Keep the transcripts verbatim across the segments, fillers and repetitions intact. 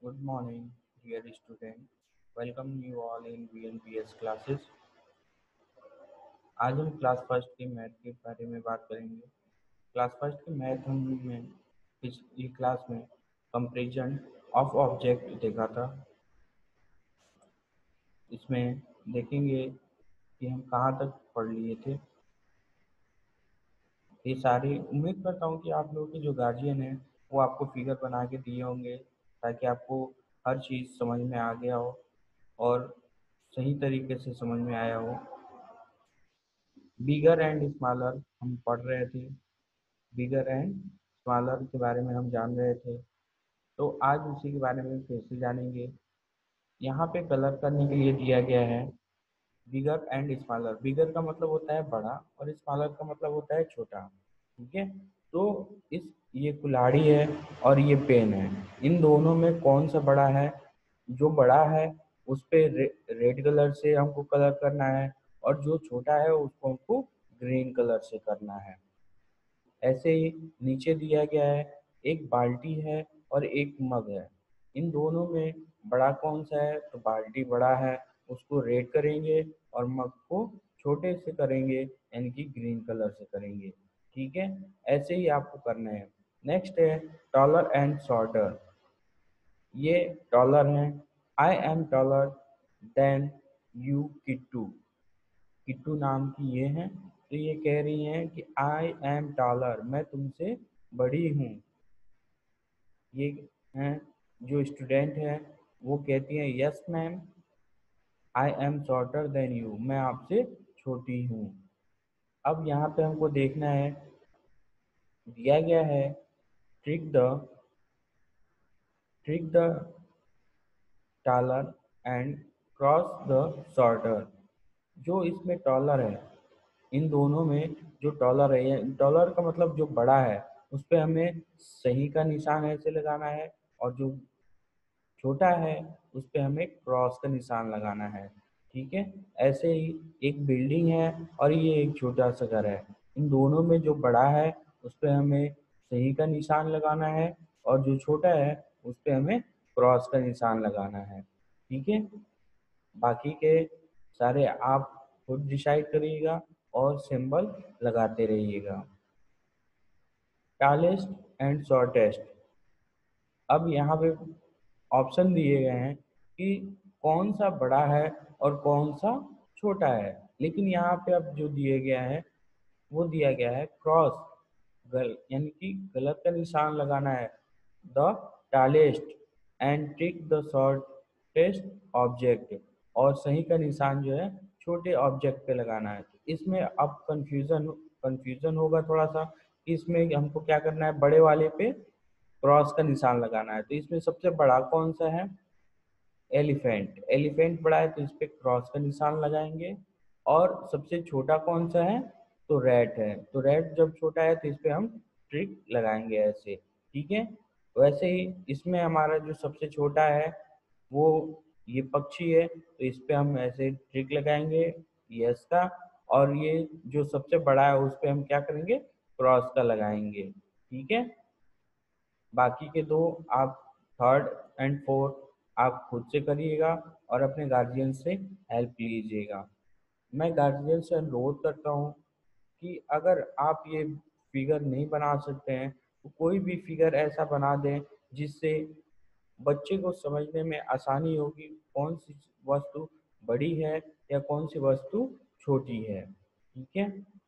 Good morning, dear student. Welcome you all in V N P S classes. आज हम class first के math के बारे में बात करेंगे। क्लास फर्स्ट के मैथ हमने पिछली क्लास में कंपैरिजन ऑफ ऑब्जेक्ट देखा था। इसमें देखेंगे कि हम कहाँ तक पढ़ लिए थे। ये सारी उम्मीद करता हूँ कि आप लोगों के जो गार्जियन हैं वो आपको फिगर बना के दिए होंगे ताकि आपको हर चीज़ समझ में आ गया हो और सही तरीके से समझ में आया हो। बिगर एंड स्मॉलर हम पढ़ रहे थे। बिगर एंड स्मॉलर के बारे में हम जान रहे थे, तो आज उसी के बारे में फिर से जानेंगे। यहाँ पे कलर करने के लिए दिया गया है बिगर एंड स्मॉलर। बिगर का मतलब होता है बड़ा और स्मॉलर का मतलब होता है छोटा। ठीक है, तो इस ये कुल्हाड़ी है और ये पेन है, इन दोनों में कौन सा बड़ा है? जो बड़ा है उस पे रे, रेड कलर से हमको कलर करना है और जो छोटा है उसको हमको ग्रीन कलर से करना है। ऐसे ही नीचे दिया गया है एक बाल्टी है और एक मग है। इन दोनों में बड़ा कौन सा है? तो बाल्टी बड़ा है, उसको रेड करेंगे और मग को छोटे से करेंगे, यानी कि ग्रीन कलर से करेंगे। ठीक है, ऐसे ही आपको करना है। नेक्स्ट है टॉलर एंड शॉर्टर। ये टॉलर हैं। I am taller than you Kittu. Kittu नाम की ये हैं, तो ये कह रही हैं कि आई एम टॉलर, मैं तुमसे बड़ी हूँ। ये हैं जो स्टूडेंट है वो कहती हैं yes ma'am, I am shorter than you, मैं आपसे छोटी हूँ। अब यहाँ पे हमको देखना है, दिया गया है tick the tick the taller and cross the shorter. जो इसमें टॉलर है, इन दोनों में जो डॉलर है, डॉलर का मतलब जो बड़ा है उस पर हमें सही का निशान ऐसे लगाना है और जो छोटा है उस पर हमें क्रॉस का निशान लगाना है। ठीक है, ऐसे ही एक बिल्डिंग है और ये एक छोटा सा घर है। इन दोनों में जो बड़ा है उस पर हमें सही का निशान लगाना है और जो छोटा है उस पर हमें क्रॉस का निशान लगाना है। ठीक है, बाकी के सारे आप खुद डिसाइड करिएगा और सिंबल लगाते रहिएगा। Tallest and shortest. अब यहाँ पे ऑप्शन दिए गए हैं कि कौन सा बड़ा है और कौन सा छोटा है, लेकिन यहाँ पे अब जो दिया गया है वो दिया गया है क्रॉस, गल यानी कि गलत का निशान लगाना है। The tallest and tick the shortest object, और सही का निशान जो है छोटे ऑब्जेक्ट पे लगाना है। तो इसमें अब कंफ्यूजन कंफ्यूजन होगा थोड़ा सा कि इसमें हमको क्या करना है, बड़े वाले पे क्रॉस का निशान लगाना है। तो इसमें सबसे बड़ा कौन सा है? एलिफेंट। एलिफेंट बड़ा है तो इस पे क्रॉस का निशान लगाएंगे। और सबसे छोटा कौन सा है? तो रैट है, तो रैट जब छोटा है तो इस पे हम ट्रिक लगाएंगे ऐसे। ठीक है, वैसे ही इसमें हमारा जो सबसे छोटा है वो ये पक्षी है, तो इस पे हम ऐसे ट्रिक लगाएंगे यस का, और ये जो सबसे बड़ा है उस पे हम क्या करेंगे, क्रॉस का लगाएंगे। ठीक है, बाकी के दो आप थर्ड एंड फोर्थ आप खुद से करिएगा और अपने गार्जियन से हेल्प लीजिएगा। मैं गार्जियन से अनुरोध करता हूँ कि अगर आप ये फिगर नहीं बना सकते हैं तो कोई भी फिगर ऐसा बना दें जिससे बच्चे को समझने में आसानी होगी कौन सी वस्तु बड़ी है या कौन सी वस्तु छोटी है। ठीक है,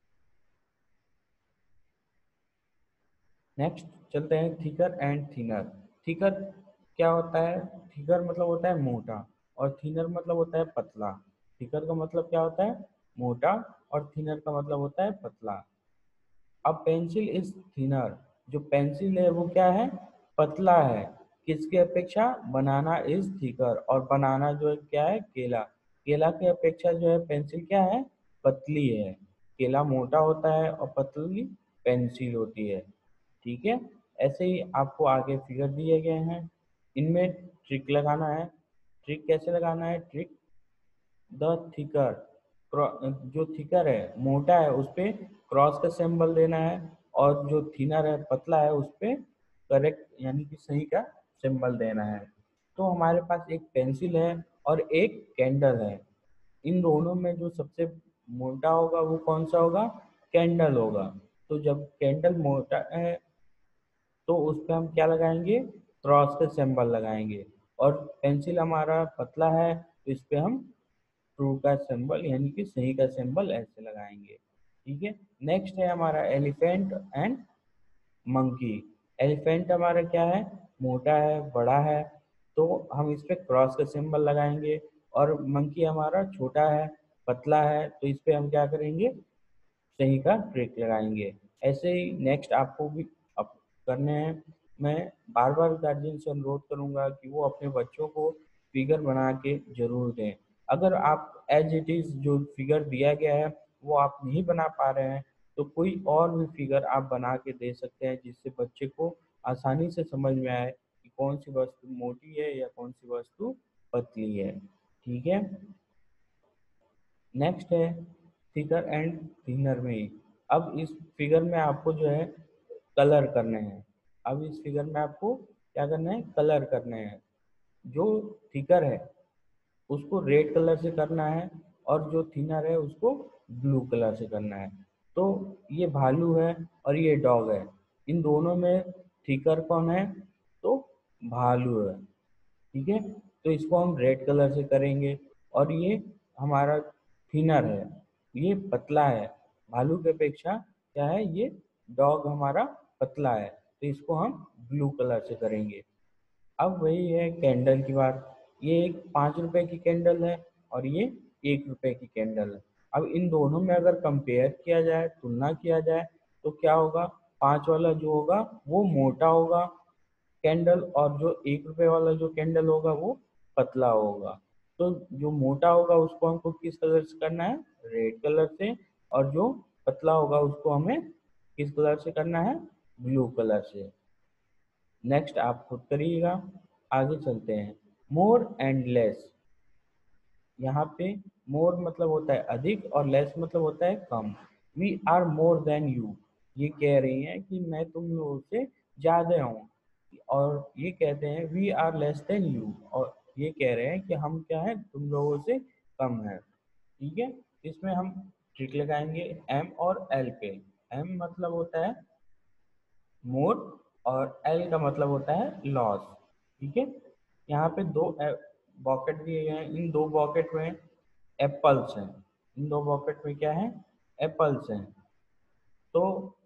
नेक्स्ट चलते हैं थिकर एंड थिनर। थिकर क्या होता है? थिकर मतलब होता है मोटा और थिनर मतलब होता है पतला। थिकर का मतलब क्या होता है? मोटा, और थिनर का मतलब होता है पतला। अब पेंसिल इज थिनर, जो पेंसिल है वो क्या है? पतला है। किसके अपेक्षा? बनाना इज थिकर, और बनाना जो है क्या है? केला। केला के अपेक्षा जो है पेंसिल क्या है? पतली है। केला मोटा होता है और पतली पेंसिल होती है। ठीक है, ऐसे ही आपको आगे फिगर दिए गए हैं, इनमें ट्रिक लगाना है। ट्रिक कैसे लगाना है? ट्रिक द थिकर, जो थिकर है मोटा है उस पे क्रॉस का सिंबल देना है, और जो थिनर है पतला है उस पे करेक्ट यानी कि सही का सिंबल देना है। तो हमारे पास एक पेंसिल है और एक कैंडल है। इन दोनों में जो सबसे मोटा होगा वो कौन सा होगा? कैंडल होगा। तो जब कैंडल मोटा है तो उस पे हम क्या लगाएंगे? क्रॉस का सिंबल लगाएंगे। और पेंसिल हमारा पतला है तो इस पे हम ट्रू का सिंबल यानी कि सही का सिंबल ऐसे लगाएंगे। ठीक है। नेक्स्ट है हमारा एलिफेंट एंड मंकी। एलिफेंट हमारा क्या है? मोटा है, बड़ा है, तो हम इस पे क्रॉस का सिंबल लगाएंगे। और मंकी हमारा छोटा है, पतला है, तो इस पे हम क्या करेंगे? सही का ट्रिक लगाएंगे। ऐसे ही नेक्स्ट आपको भी अप करने हैं। मैं बार बार गार्जियन से अनुरोध करूंगा कि वो अपने बच्चों को फिगर बना के जरूर दें। अगर आप एज इट इज़ जो फिगर दिया गया है वो आप नहीं बना पा रहे हैं तो कोई और भी फिगर आप बना के दे सकते हैं, जिससे बच्चे को आसानी से समझ में आए कि कौन सी वस्तु मोटी है या कौन सी वस्तु पतली है। ठीक है। नेक्स्ट है फिगर एंड थिनर में। अब इस फिगर में आपको जो है कलर करने हैं। अब इस फिगर में आपको क्या करना है? कलर करने हैं। जो थिकर है उसको रेड कलर से करना है और जो थिनर है उसको ब्लू कलर से करना है। तो ये भालू है और ये डॉग है। इन दोनों में थिकर कौन है? तो भालू है। ठीक है। तो इसको हम रेड कलर से करेंगे। और ये हमारा थिनर है, ये पतला है। भालू की अपेक्षा क्या है? ये डॉग हमारा पतला है, तो इसको हम ब्लू कलर से करेंगे। अब वही है कैंडल की बात। ये एक पाँच रुपए की कैंडल है और ये एक रुपए की कैंडल है। अब इन दोनों में अगर कंपेयर किया जाए, तुलना किया जाए, तो क्या होगा? पाँच वाला जो होगा वो मोटा होगा कैंडल, और जो एक रुपए वाला जो कैंडल होगा वो पतला होगा। तो जो मोटा होगा उसको हमको किस कलर से करना है? रेड कलर से। और जो पतला होगा उसको हमें किस कलर से करना है? ब्लू कलर से। नेक्स्ट आप खुद करिएगा। आगे चलते हैं। More and less. यहाँ पे मोर मतलब होता है अधिक और लेस मतलब होता है कम। We are more than you, ये कह रही हैं कि मैं तुम लोगों से ज्यादा हूँ। और ये कहते हैं we are less than you, और ये कह रहे हैं कि हम क्या है? तुम लोगों से कम है। ठीक है। इसमें हम ट्रिक लगाएंगे एम और एल पे। एम मतलब होता है मोर और एल का मतलब होता है लॉस। ठीक है। यहाँ पे दो बॉकेट दिए गए हैं। इन दो बॉकेट में एप्पल्स हैं। इन दो बॉकेट में क्या है? एप्पल्स हैं। तो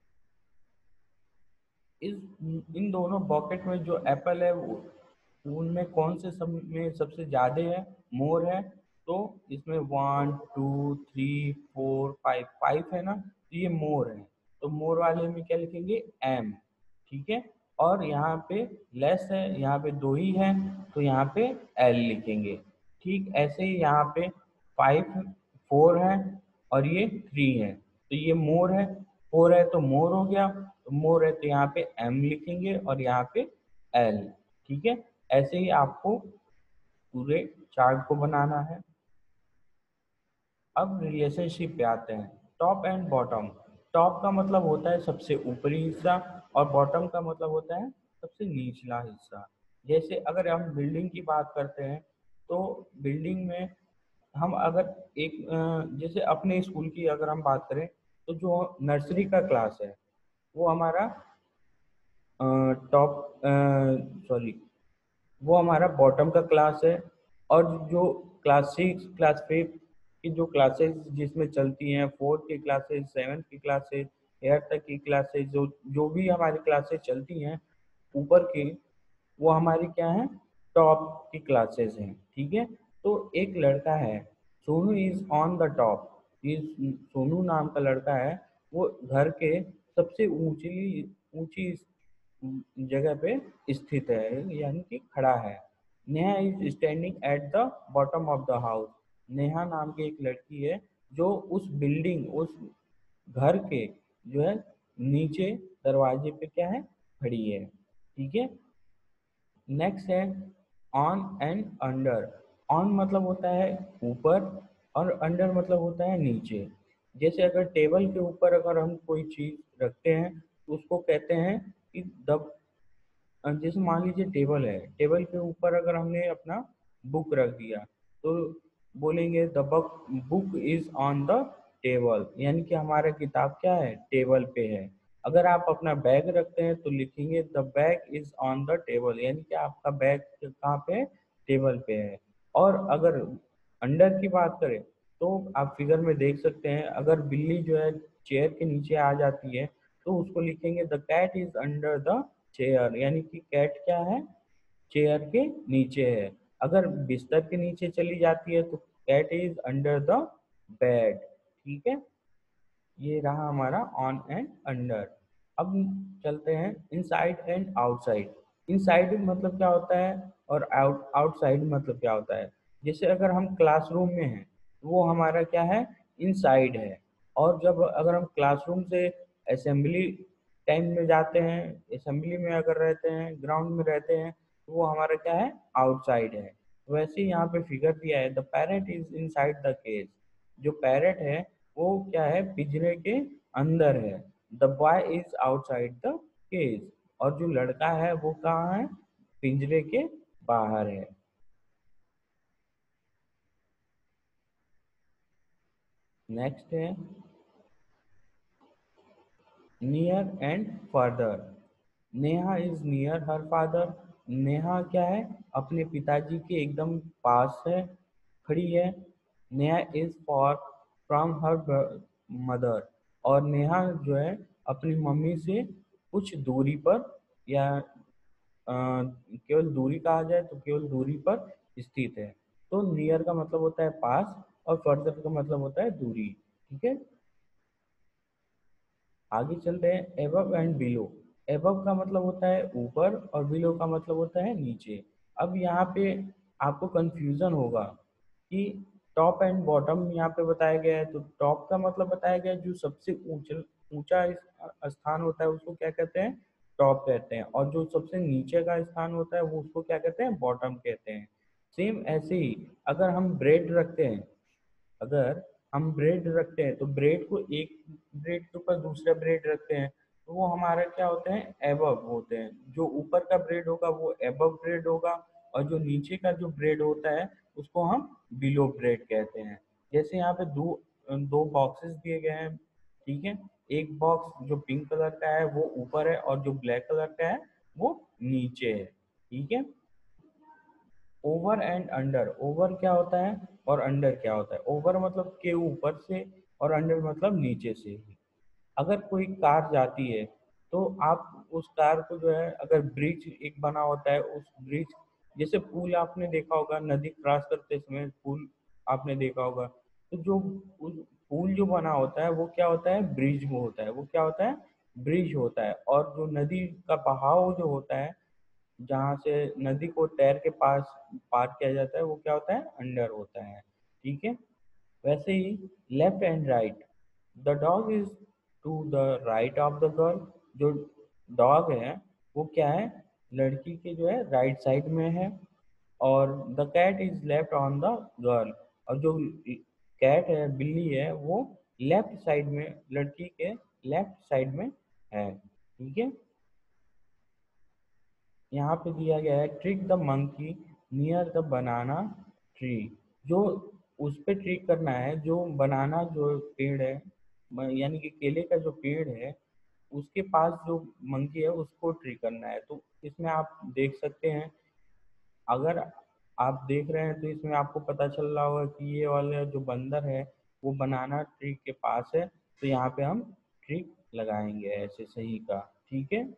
इस इन दोनों बॉकेट में जो एप्पल है वो उनमें कौन से सब में सबसे ज़्यादा है? मोर है। तो इसमें one two three four five, five है ना, तो ये मोर है। तो मोर वाले में क्या लिखेंगे? एम। ठीक है। और यहाँ पे लेस है, यहाँ पे दो ही है, तो यहाँ पे एल लिखेंगे। ठीक ऐसे ही यहाँ पे फाइव फोर है और ये थ्री है, तो ये मोर है। फोर है तो मोर हो गया, तो मोर है तो यहाँ पे एम लिखेंगे और यहाँ पे एल। ठीक है। ऐसे ही आपको पूरे चार्ट को बनाना है। अब रिलेशनशिप पे आते हैं। Top and bottom. टॉप का मतलब होता है सबसे ऊपरी हिस्सा और बॉटम का मतलब होता है सबसे निचला हिस्सा। जैसे अगर हम बिल्डिंग की बात करते हैं तो बिल्डिंग में हम अगर एक अ, जैसे अपने स्कूल की अगर हम बात करें तो जो नर्सरी का क्लास है वो हमारा टॉप सॉरी वो हमारा बॉटम का क्लास है। और जो क्लास सिक्स क्लास फिफ्थ की जो क्लासेस जिसमें चलती हैं, फोर्थ की क्लासेस, सेवन्थ की क्लासेस, एट्थ तक की क्लासेस, जो जो भी हमारी क्लासेस चलती हैं ऊपर की, वो हमारी क्या है? टॉप की क्लासेस हैं। ठीक है। तो एक लड़का है, Sonu is on the top. ये सोनू नाम का लड़का है, वो घर के सबसे ऊंची ऊंची जगह पे स्थित है यानी कि खड़ा है। Neha is standing at the bottom of the house. Neha नाम की एक लड़की है जो उस बिल्डिंग उस घर के जो है नीचे दरवाजे पे क्या है? खड़ी है। ठीक है। नेक्स्ट है ऑन एंड अंडर। ऑन मतलब होता है ऊपर और अंडर मतलब होता है नीचे। जैसे अगर टेबल के ऊपर अगर हम कोई चीज रखते हैं तो उसको कहते हैं कि द अ, जैसे मान लीजिए टेबल है, टेबल के ऊपर अगर हमने अपना बुक रख दिया तो बोलेंगे the book book is on the table, यानी कि हमारा किताब क्या है, टेबल पे है। अगर आप अपना बैग रखते हैं तो लिखेंगे the bag is on the table, यानी कि आपका बैग कहाँ पे है, टेबल पे है। और अगर अंडर की बात करें तो आप फिगर में देख सकते हैं, अगर बिल्ली जो है चेयर के नीचे आ जाती है तो उसको लिखेंगे the cat is under the chair, यानी कि कैट क्या है, चेयर के नीचे है। अगर बिस्तर के नीचे चली जाती है तो cat is under the bed. ठीक है, ये रहा हमारा ऑन एंड अंडर। अब चलते हैं इनसाइड एंड आउटसाइड। इनसाइड मतलब क्या होता है और आउट आउटसाइड मतलब क्या होता है। जैसे अगर हम क्लासरूम में हैं तो वो हमारा क्या है, इनसाइड है। और जब अगर हम क्लासरूम से असेंबली टाइम में जाते हैं, असेंबली में अगर रहते हैं, ग्राउंड में रहते हैं, तो वो हमारा क्या है, आउटसाइड है। वैसे ही यहाँ पे फिगर दिया है the parrot is inside the cage, जो पैरेट है वो क्या है, पिंजरे के अंदर है। The boy is outside the cage, और जो लड़का है वो कहाँ है, पिंजरे के बाहर है। नेक्स्ट है near and further. Neha is near her father. Neha क्या है, अपने पिताजी के एकदम पास है, खड़ी है। Neha is far from her mother, और नेहा जो है अपनी मम्मी से कुछ दूरी पर, या अ, केवल दूरी कहा जाए तो केवल दूरी पर स्थित है। तो नियर का मतलब होता है पास, और फर्दर का मतलब होता है दूरी। ठीक है, आगे चलते हैं एबव एंड बिलो। एबव का मतलब होता है ऊपर और बिलो का मतलब होता है नीचे। अब यहाँ पे आपको कंफ्यूजन होगा कि टॉप एंड बॉटम यहाँ पे बताया गया है, तो टॉप का मतलब बताया गया है जो सबसे ऊंचा ऊंचा इस- स्थान होता है उसको क्या कहते हैं, टॉप कहते हैं। और जो सबसे नीचे का स्थान होता है वो उसको क्या कहते हैं, बॉटम कहते हैं। सेम ऐसे ही अगर हम ब्रेड रखते हैं, अगर हम ब्रेड रखते हैं तो ब्रेड को एक ब्रेड के ऊपर दूसरा ब्रेड रखते हैं तो वो हमारा क्या होते हैं, एबव होते हैं। जो ऊपर का ब्रेड होगा वो एबव ब्रेड होगा, और जो नीचे का जो ब्रेड होता है उसको हम बिलो ब्रेड कहते हैं। जैसे यहाँ पे दो दो बॉक्सेस दिए गए हैं। ठीक है, एक बॉक्स जो पिंक कलर का है वो ऊपर है, और जो ब्लैक कलर का है वो नीचे है। ठीक है, ओवर एंड अंडर। ओवर क्या होता है और अंडर क्या होता है। ओवर मतलब के ऊपर से, और अंडर मतलब नीचे से। अगर कोई कार जाती है तो आप उस कार को जो है, अगर ब्रिज एक बना होता है उस ब्रिज, जैसे पुल आपने देखा होगा, नदी क्रॉस करते समय पुल आपने देखा होगा, तो जो उस पुल जो बना होता है वो क्या होता है, ब्रिज में होता है। वो क्या होता है, ब्रिज होता है। और जो नदी का बहाव जो होता है, जहाँ से नदी को तैर के पास पार किया जाता है, वो क्या होता है, अंडर होता है। ठीक है, वैसे ही left and right. The dog is to the right of the girl. जो डॉग है वो क्या है, लड़की के जो है राइट साइड में है। और the cat is left on the girl, और जो कैट है, बिल्ली है, वो लेफ्ट साइड में, लड़की के लेफ्ट साइड में है। ठीक है, यहाँ पे दिया गया है tick the monkey near the banana tree. जो उस पे ट्रिक करना है, जो बनाना जो पेड़ है, म- यानी कि केले का जो पेड़ है, उसके पास जो मंकी है उसको ट्रिक करना है। तो इसमें आप देख सकते हैं, अगर आप देख रहे हैं तो इसमें आपको पता चल रहा होगा कि ये वाला जो बंदर है वो बनाना ट्री के पास है, तो यहाँ पे हम ट्रिक लगाएंगे ऐसे सही का। ठीक है,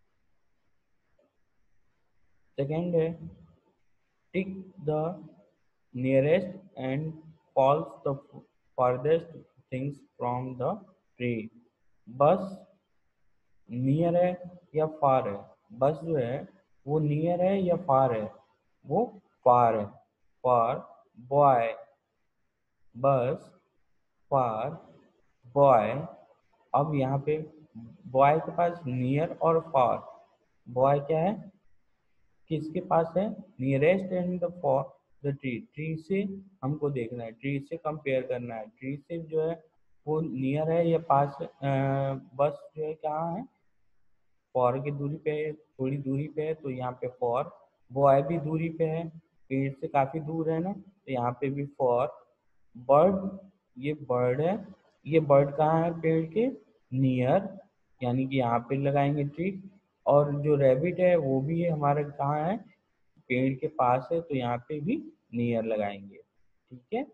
सेकेंड है tick the nearest and calls the farthest things from the tree। बस नियर है या फार है, बस जो है वो नियर है या फार है, वो फार है। फार बॉय, बस फार बॉय। अब यहाँ पे बॉय के पास नियर और फार। बॉय क्या है, किसके पास है, nearest and the far the tree. Tree से हमको देखना है, ट्री से कंपेयर करना है, ट्री से जो है वो नियर है या पास। अ, बस जो है कहाँ है, फॉर की दूरी पे है, थोड़ी दूरी पे है तो यहाँ पे फॉर। बॉय भी दूरी पे है, पेड़ से काफी दूर है ना, तो यहाँ पे भी फॉर। बर्ड, ये बर्ड है, ये बर्ड कहाँ है पेड़ के नियर, यानी कि यहाँ पे लगाएंगे ट्री। और जो रैबिट है वो भी है हमारा कहाँ है पेड़ के पास है, तो यहाँ पे भी नियर लगाएंगे। ठीक है।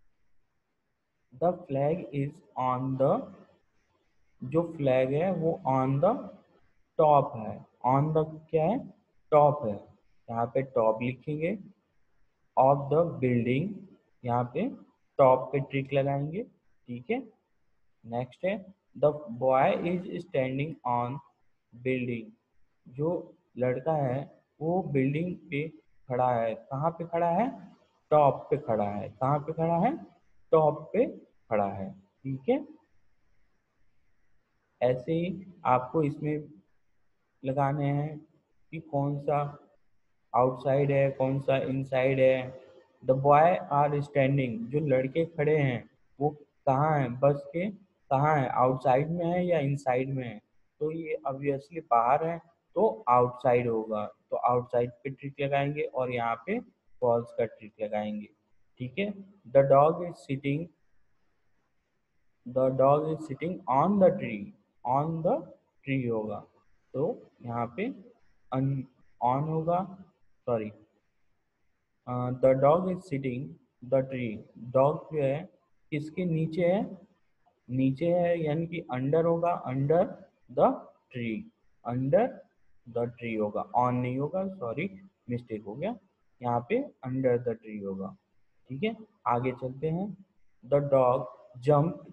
The flag is on the, जो फ्लैग है वो ऑन द टॉप है। ऑन द क्या है, टॉप है, यहाँ पे टॉप लिखेंगे ऑफ द बिल्डिंग, यहाँ पे टॉप पे ट्रिक लगाएंगे। ठीक है। नेक्स्ट है the boy is standing on building, जो लड़का है वो बिल्डिंग पे खड़ा है। कहाँ पे खड़ा है, टॉप पे खड़ा है। कहाँ पे खड़ा है, टॉप पे खड़ा है। ठीक है। ऐसे ही आपको इसमें लगाने हैं कि कौन सा आउटसाइड है कौन सा इनसाइड है। द बॉय आर स्टैंडिंग, जो लड़के खड़े हैं वो कहाँ हैं, बस के कहाँ है, आउटसाइड में है या इनसाइड में है। तो ये ऑब्वियसली बाहर है तो आउटसाइड होगा, तो आउटसाइड पे ट्रिक लगाएंगे और यहाँ पे फॉल्स का ट्रिक लगाएंगे। ठीक है। The dog is sitting, the dog is sitting on the tree, on the tree होगा, तो यहाँ पे ऑन होगा, sorry, the dog is sitting the tree. Dog जो है किसके नीचे है, नीचे है यानी कि अंडर होगा, under the tree, under the tree होगा, ऑन नहीं होगा, सॉरी मिस्टेक हो गया, यहाँ पे अंडर द ट्री होगा। ठीक है। आगे चलते हैं। द डॉग जंप,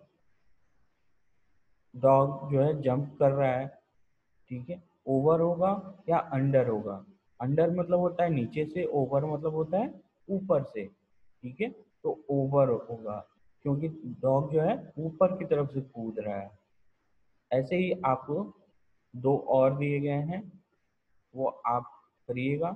डॉग जो है जंप कर रहा है। ठीक है। ओवर होगा या अंडर होगा, अंडर मतलब होता है नीचे से, ओवर मतलब होता है ऊपर से। ठीक है। तो ओवर होगा क्योंकि डॉग जो है ऊपर की तरफ से कूद रहा है। ऐसे ही आपको दो और दिए गए हैं, वो आप करिएगा।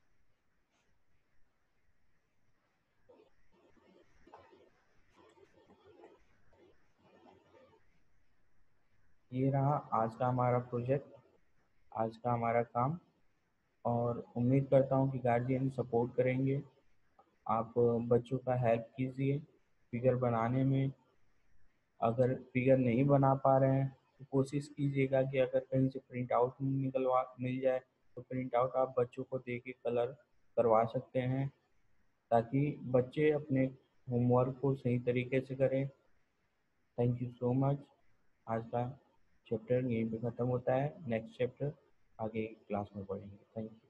ये रहा आज का हमारा प्रोजेक्ट, आज का हमारा काम। और उम्मीद करता हूँ कि गार्जियन सपोर्ट करेंगे। आप बच्चों का हेल्प कीजिए फिगर बनाने में। अगर फिगर नहीं बना पा रहे हैं तो कोशिश कीजिएगा कि अगर कहीं से प्रिंट आउट निकलवा मिल जाए तो प्रिंट आउट आप बच्चों को दे के कलर करवा सकते हैं, ताकि बच्चे अपने होमवर्क को सही तरीके से करें। Thank you so much. आज का चैप्टर यहीं पे ख़त्म होता है, नेक्स्ट चैप्टर आगे क्लास में पढ़ेंगे। Thank you.